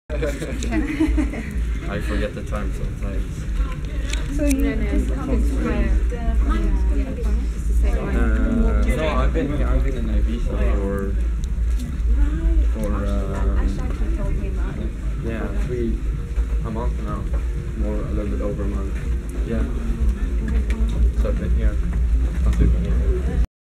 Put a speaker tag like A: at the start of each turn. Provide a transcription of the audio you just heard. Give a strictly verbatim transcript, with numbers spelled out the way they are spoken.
A: I forget the time sometimes.
B: So you no, no, just come inspired
A: uh, No, I've been I've been in Avicii for for uh, yeah three a month now, more a little bit over a month. Yeah.